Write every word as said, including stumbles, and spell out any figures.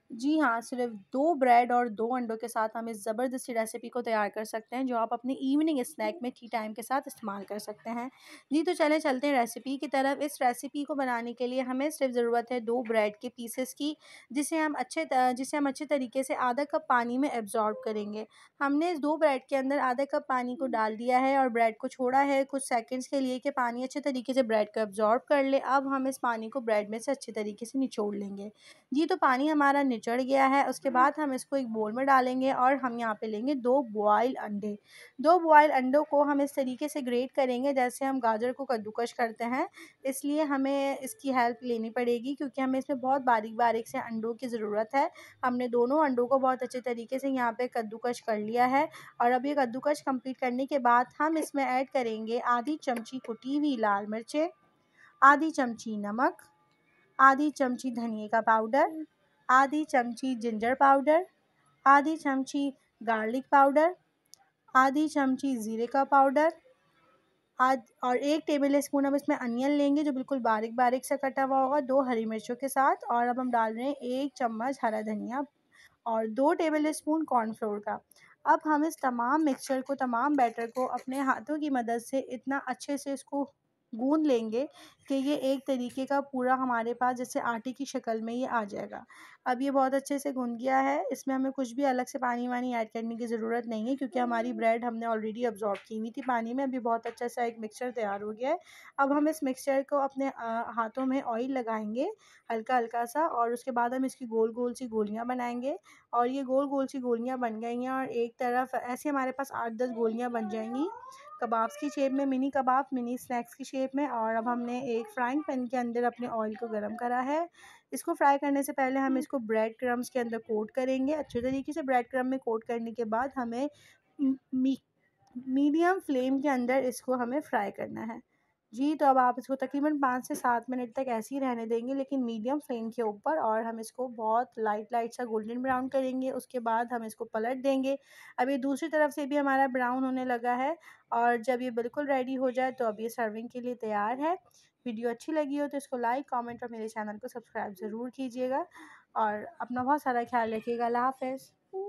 जी हाँ, सिर्फ़ दो ब्रेड और दो अंडों के साथ हम इस ज़बरदस्ती रेसिपी को तैयार कर सकते हैं, जो आप अपने इवनिंग स्नैक में टी टाइम के साथ इस्तेमाल कर सकते हैं। जी, तो चलें चलते हैं रेसिपी की तरफ। इस रेसिपी को बनाने के लिए हमें सिर्फ़ ज़रूरत है दो ब्रेड के पीसेस की, जिसे हम अच्छे त जिसे हम अच्छे तरीके से आधा कप पानी में एब्ज़ॉर्ब करेंगे। हमने इस दो ब्रेड के अंदर आधा कप पानी को डाल दिया है और ब्रेड को छोड़ा है कुछ सेकंड्स के लिए कि पानी अच्छे तरीके से ब्रेड को एब्ज़ॉर्ब कर ले। अब हम इस पानी को ब्रेड में से अच्छे तरीके से निचोड़ लेंगे। जी, तो पानी हमारा निचड़ गया है, उसके बाद हम इसको एक बोल में डालेंगे और हम यहाँ पे लेंगे दो बॉयल अंडे। दो बॉयल अंडों को हम इस तरीके से ग्रेट करेंगे जैसे हम गाजर को कद्दूकस करते हैं, इसलिए हमें इसकी हेल्प लेनी पड़ेगी क्योंकि हमें इसमें बहुत बारीक-बारीक से अंडों की ज़रूरत है। हमने दोनों अंडों को बहुत अच्छे तरीके से यहाँ पे कद्दूकस कर लिया है और अब ये कद्दूकस कंप्लीट करने के बाद हम इसमें ऐड करेंगे आधी चमची कुटी हुई लाल मिर्चें, आधी चमची नमक, आधी चमची धनिये का पाउडर, आधी चमची जिंजर पाउडर, आधी चमची गार्लिक पाउडर, आधी चमची ज़ीरे का पाउडर, आध और एक टेबल स्पून हम इसमें अनियन लेंगे जो बिल्कुल बारीक-बारीक सा कटा हुआ होगा, दो हरी मिर्चों के साथ और अब हम डाल रहे हैं एक चम्मच हरा धनिया और दो टेबल स्पून कॉर्नफ्लोर का। अब हम इस तमाम मिक्सचर को, तमाम बैटर को अपने हाथों की मदद से इतना अच्छे से इसको गूँध लेंगे कि ये एक तरीके का पूरा हमारे पास जैसे आटे की शक्ल में ये आ जाएगा। अब ये बहुत अच्छे से गूँध गया है, इसमें हमें कुछ भी अलग से पानी-वानी ऐड करने की ज़रूरत नहीं है क्योंकि हमारी ब्रेड हमने ऑलरेडी अब्ज़ॉर्ब की हुई थी पानी में। अभी बहुत अच्छा सा एक मिक्सचर तैयार हो गया है। अब हम इस मिक्सचर को अपने अ, हाथों में ऑयल लगाएँगे हल्का-हल्का सा और उसके बाद हम इसकी गोल-गोल सी गोलियाँ बनाएँगे और ये गोल-गोल सी गोलियाँ बन गई हैं और एक तरफ ऐसे हमारे पास आठ दस गोलियाँ बन जाएँगी कबाब्स की शेप में, मिनी कबाब, मिनी स्नैक्स की शेप में। और अब हमने एक फ्राइंग पैन के अंदर अपने ऑयल को गरम करा है। इसको फ्राई करने से पहले हम इसको ब्रेड क्रम्स के अंदर कोट करेंगे। अच्छे तरीके से ब्रेड क्रम्ब में कोट करने के बाद हमें उम, मी मीडियम फ्लेम के अंदर इसको हमें फ्राई करना है। जी, तो अब आप इसको तकरीबन पाँच से सात मिनट तक ऐसे ही रहने देंगे लेकिन मीडियम फ्लेम के ऊपर और हम इसको बहुत लाइट-लाइट सा गोल्डन ब्राउन करेंगे। उसके बाद हम इसको पलट देंगे। अब ये दूसरी तरफ से भी हमारा ब्राउन होने लगा है और जब ये बिल्कुल रेडी हो जाए तो अब ये सर्विंग के लिए तैयार है। वीडियो अच्छी लगी हो तो इसको लाइक, कमेंट और मेरे चैनल को सब्सक्राइब ज़रूर कीजिएगा और अपना बहुत सारा ख़्याल रखिएगा। अल्लाह हाफ़िज़।